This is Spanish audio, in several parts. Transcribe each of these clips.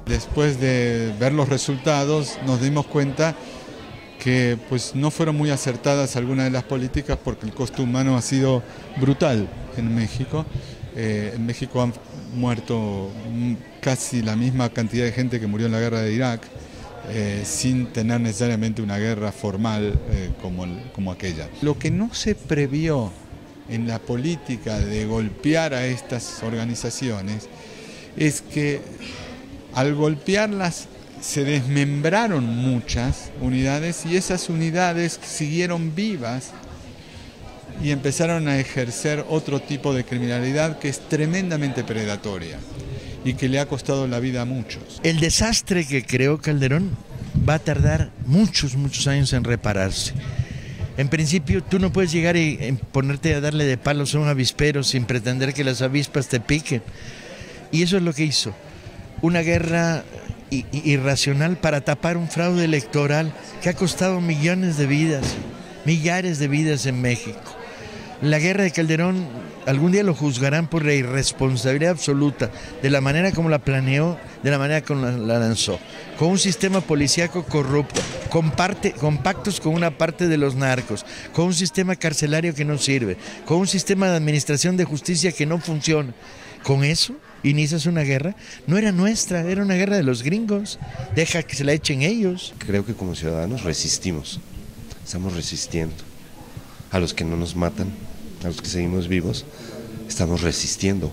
Después de ver los resultados nos dimos cuenta que pues, no fueron muy acertadas algunas de las políticas porque el costo humano ha sido brutal en México. En México han muerto casi la misma cantidad de gente que murió en la guerra de Irak, sin tener necesariamente una guerra formal como aquella. Lo que no se previó en la política de golpear a estas organizaciones es que al golpearlas se desmembraron muchas unidades y esas unidades siguieron vivas y empezaron a ejercer otro tipo de criminalidad que es tremendamente predatoria y que le ha costado la vida a muchos. El desastre que creó Calderón va a tardar muchos años en repararse. En principio, tú no puedes llegar y ponerte a darle de palos a un avispero sin pretender que las avispas te piquen. Y eso es lo que hizo. Una guerra irracional para tapar un fraude electoral que ha costado millones de vidas, millares de vidas en México. La guerra de Calderón, algún día lo juzgarán por la irresponsabilidad absoluta, de la manera como la planeó, de la manera como la lanzó, con un sistema policíaco corrupto, con pactos con una parte de los narcos, con un sistema carcelario que no sirve, con un sistema de administración de justicia que no funciona. Con eso inicias una guerra, no era nuestra, era una guerra de los gringos, deja que se la echen ellos. Creo que como ciudadanos resistimos, estamos resistiendo. A los que no nos matan, a los que seguimos vivos, estamos resistiendo,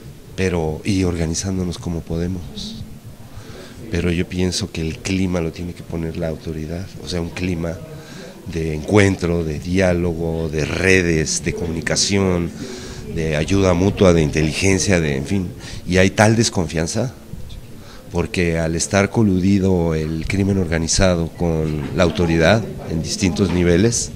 y organizándonos como podemos. Pero yo pienso que el clima lo tiene que poner la autoridad, o sea, un clima de encuentro, de diálogo, de redes, de comunicación, de ayuda mutua, de inteligencia, en fin. Y hay tal desconfianza, porque al estar coludido el crimen organizado con la autoridad en distintos niveles,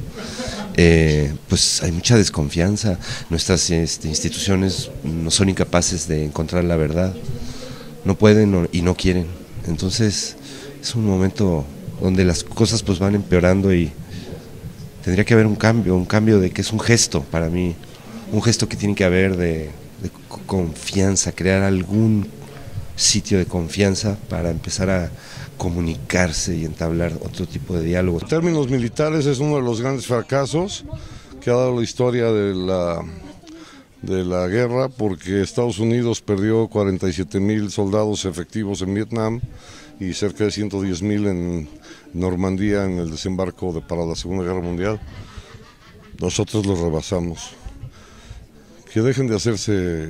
pues hay mucha desconfianza. Nuestras instituciones no son incapaces de encontrar la verdad, no pueden y no quieren. Entonces es un momento donde las cosas pues van empeorando y tendría que haber un cambio de que es un gesto para mí, un gesto que tiene que haber de confianza, crear algún sitio de confianza para empezar a comunicarse y entablar otro tipo de diálogo. En términos militares es uno de los grandes fracasos que ha dado la historia de la guerra, porque Estados Unidos perdió 47,000 soldados efectivos en Vietnam y cerca de 110,000 en Normandía en el desembarco para la Segunda Guerra Mundial. Nosotros los rebasamos. Que dejen de hacerse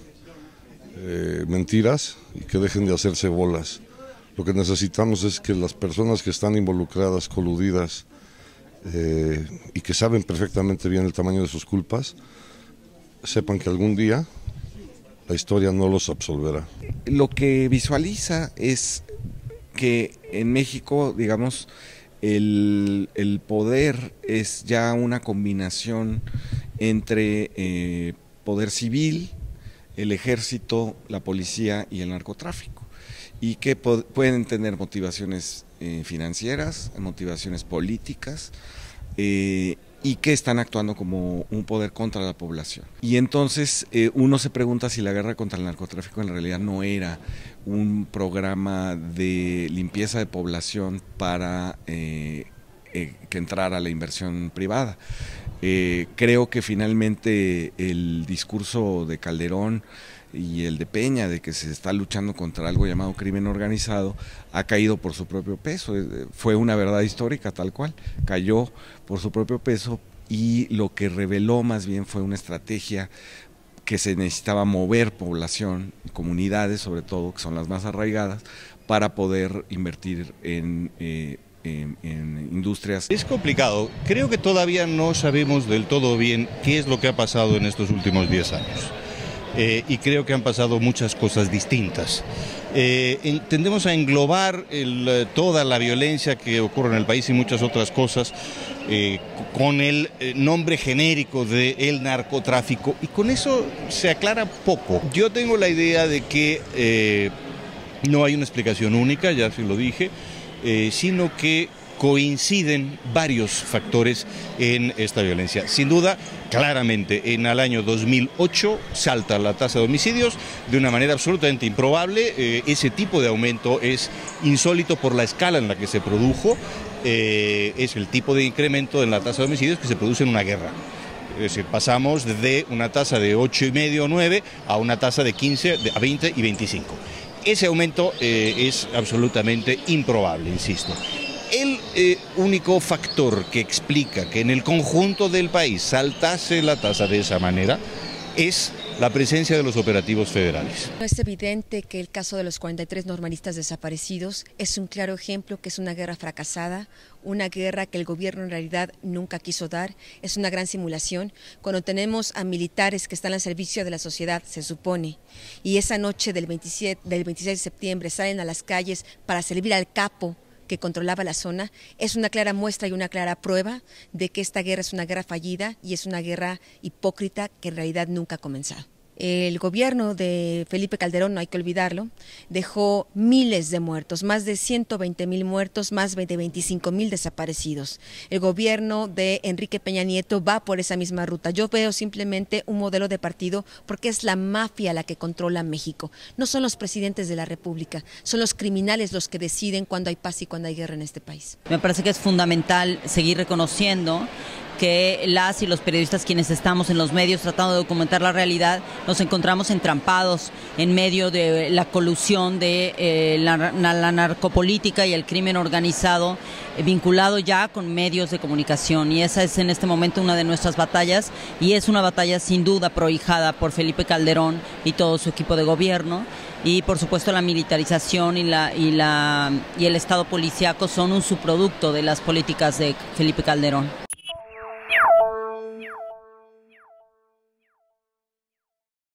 mentiras y que dejen de hacerse bolas. Lo que necesitamos es que las personas que están involucradas, coludidas y que saben perfectamente bien el tamaño de sus culpas, sepan que algún día la historia no los absolverá. Lo que visualiza es que en México, digamos, el poder es ya una combinación entre poder civil, el ejército, la policía y el narcotráfico, y que pueden tener motivaciones financieras, motivaciones políticas, y que están actuando como un poder contra la población. Y entonces uno se pregunta si la guerra contra el narcotráfico en realidad no era un programa de limpieza de población para que entrara la inversión privada. Creo que finalmente el discurso de Calderón y el de Peña de que se está luchando contra algo llamado crimen organizado ha caído por su propio peso. Fue una verdad histórica tal cual, cayó por su propio peso, y lo que reveló más bien fue una estrategia que se necesitaba mover población, comunidades sobre todo, que son las más arraigadas, para poder invertir en industrias. Es complicado, creo que todavía no sabemos del todo bien qué es lo que ha pasado en estos últimos 10 años. Y creo que han pasado muchas cosas distintas. Tendemos a englobar toda la violencia que ocurre en el país y muchas otras cosas con el nombre genérico de el narcotráfico, y con eso se aclara poco. Yo tengo la idea de que no hay una explicación única, ya se lo dije, sino que coinciden varios factores en esta violencia. Sin duda, claramente, en el año 2008 salta la tasa de homicidios de una manera absolutamente improbable. Ese tipo de aumento es insólito por la escala en la que se produjo. Es el tipo de incremento en la tasa de homicidios que se produce en una guerra. Es decir, pasamos de una tasa de 8,5 o 9 a una tasa de 15, a 20 y 25. Ese aumento es absolutamente improbable, insisto. El único factor que explica que en el conjunto del país saltase la tasa de esa manera es la presencia de los operativos federales. Es evidente que el caso de los 43 normalistas desaparecidos es un claro ejemplo que es una guerra fracasada, una guerra que el gobierno en realidad nunca quiso dar, es una gran simulación. Cuando tenemos a militares que están al servicio de la sociedad, se supone, y esa noche del 26 de septiembre salen a las calles para servir al capo que controlaba la zona, es una clara muestra y una clara prueba de que esta guerra es una guerra fallida y es una guerra hipócrita que en realidad nunca ha comenzado. El gobierno de Felipe Calderón, no hay que olvidarlo, dejó miles de muertos, más de 120,000 muertos, más de 25,000 desaparecidos. El gobierno de Enrique Peña Nieto va por esa misma ruta. Yo veo simplemente un modelo de partido porque es la mafia la que controla México. No son los presidentes de la República, son los criminales los que deciden cuándo hay paz y cuándo hay guerra en este país. Me parece que es fundamental seguir reconociendo que las y los periodistas quienes estamos en los medios tratando de documentar la realidad nos encontramos entrampados en medio de la colusión de la narcopolítica y el crimen organizado vinculado ya con medios de comunicación, y esa es en este momento una de nuestras batallas, y es una batalla sin duda prohijada por Felipe Calderón y todo su equipo de gobierno. Y por supuesto la militarización y el Estado policíaco son un subproducto de las políticas de Felipe Calderón.